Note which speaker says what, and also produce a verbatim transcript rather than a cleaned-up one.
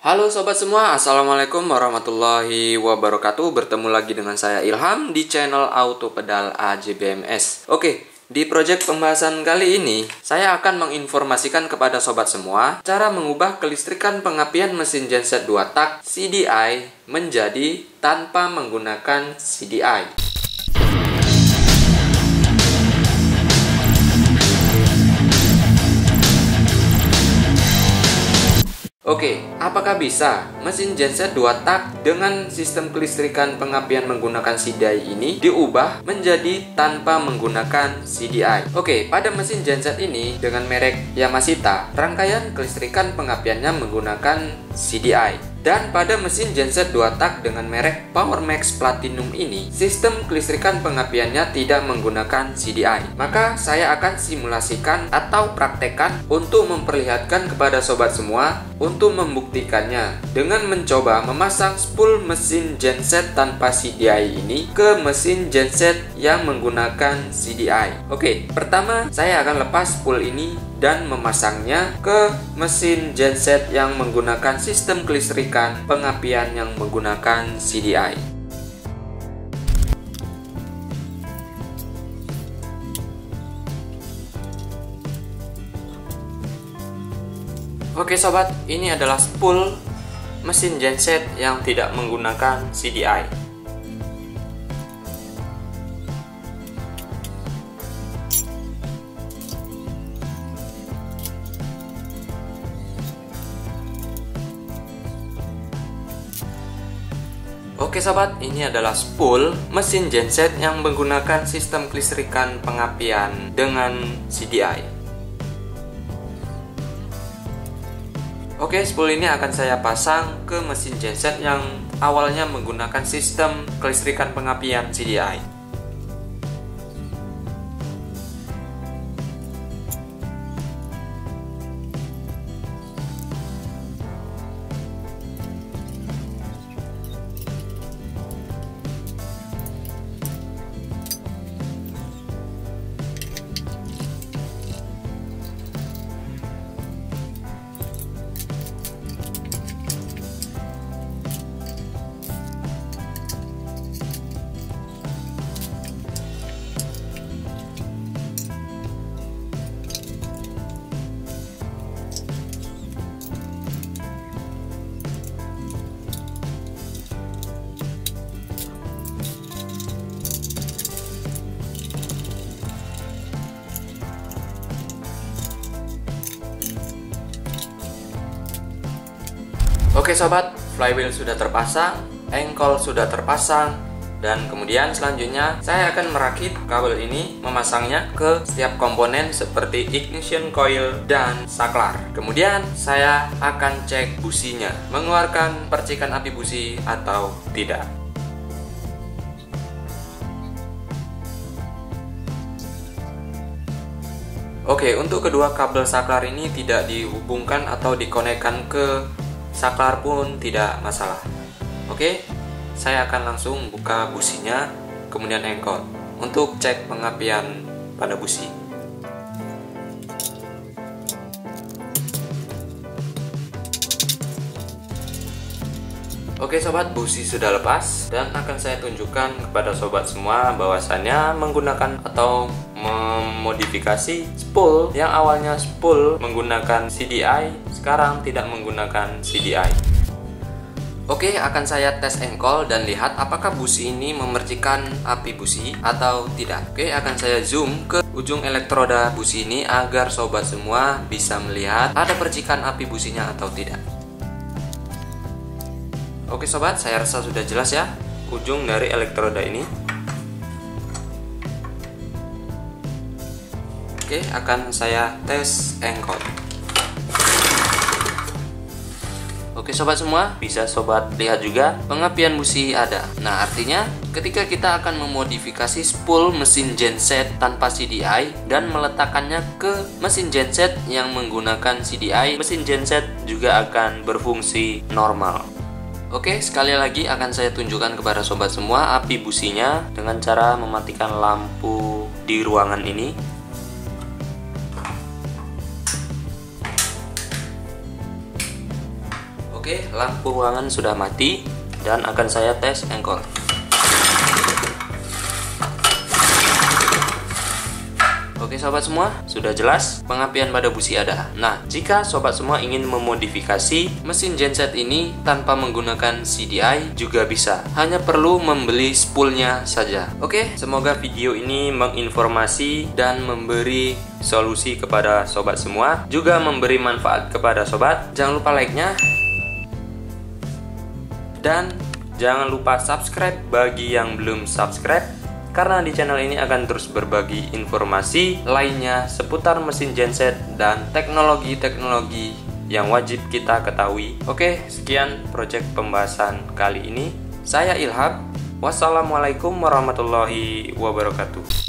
Speaker 1: Halo sobat semua, Assalamualaikum warahmatullahi wabarakatuh. Bertemu lagi dengan saya Ilham di channel Auto Pedal A J B M S. Oke, di project pembahasan kali ini saya akan menginformasikan kepada sobat semua cara mengubah kelistrikan pengapian mesin genset dua tak C D I menjadi tanpa menggunakan C D I. Oke, apakah bisa mesin genset dua tak dengan sistem kelistrikan pengapian menggunakan C D I ini diubah menjadi tanpa menggunakan C D I? Oke, pada mesin genset ini dengan merek Yamashita, rangkaian kelistrikan pengapiannya menggunakan C D I. Dan pada mesin genset dua tak dengan merek PowerMax Platinum ini, sistem kelistrikan pengapiannya tidak menggunakan C D I. Maka saya akan simulasikan atau praktekkan untuk memperlihatkan kepada sobat semua untuk membuktikannya dengan mencoba memasang spool mesin genset tanpa C D I ini ke mesin genset yang menggunakan C D I. Oke, pertama saya akan lepas spool ini dan memasangnya ke mesin genset yang menggunakan sistem kelistrikan pengapian yang menggunakan C D I. Oke sobat, ini adalah spool mesin genset yang tidak menggunakan C D I. Oke sobat, ini adalah spool mesin genset yang menggunakan sistem kelistrikan pengapian dengan C D I. Oke, spool ini akan saya pasang ke mesin genset yang awalnya menggunakan sistem kelistrikan pengapian C D I. Oke sobat, flywheel sudah terpasang, engkol sudah terpasang, dan kemudian selanjutnya saya akan merakit kabel ini, memasangnya ke setiap komponen seperti ignition coil dan saklar. Kemudian saya akan cek businya, mengeluarkan percikan api busi atau tidak. Oke, untuk kedua kabel saklar ini tidak dihubungkan atau dikonekkan ke saklar pun tidak masalah. Oke, saya akan langsung buka businya, kemudian engkol untuk cek pengapian pada busi. Oke sobat, busi sudah lepas dan akan saya tunjukkan kepada sobat semua bahwasannya menggunakan atau memodifikasi spool yang awalnya spool menggunakan C D I sekarang tidak menggunakan C D I. Oke, akan saya tes engkol dan lihat apakah busi ini memercikan api busi atau tidak. Oke, akan saya zoom ke ujung elektroda busi ini agar sobat semua bisa melihat ada percikan api businya atau tidak. Oke sobat, saya rasa sudah jelas ya ujung dari elektroda ini. Oke, akan saya tes engkol. Oke sobat semua, bisa sobat lihat juga pengapian busi ada. Nah, artinya ketika kita akan memodifikasi spool mesin genset tanpa C D I dan meletakkannya ke mesin genset yang menggunakan C D I, mesin genset juga akan berfungsi normal. Oke, sekali lagi akan saya tunjukkan kepada sobat semua api businya dengan cara mematikan lampu di ruangan ini. Oke,
Speaker 2: Oke, lampu ruangan sudah mati dan akan saya tes engkol. Oke sobat semua, sudah jelas pengapian pada busi ada. Nah, jika sobat semua ingin memodifikasi mesin genset ini tanpa menggunakan C D I juga bisa. Hanya perlu membeli spoolnya saja. Oke, semoga video ini menginformasi dan memberi solusi kepada sobat semua, juga memberi manfaat kepada sobat. Jangan lupa like-nya dan jangan lupa subscribe bagi yang belum subscribe, karena di channel ini akan terus berbagi informasi lainnya seputar mesin genset dan teknologi-teknologi yang wajib kita ketahui. Oke, sekian project pembahasan kali ini. Saya Ilham. Wassalamualaikum warahmatullahi wabarakatuh.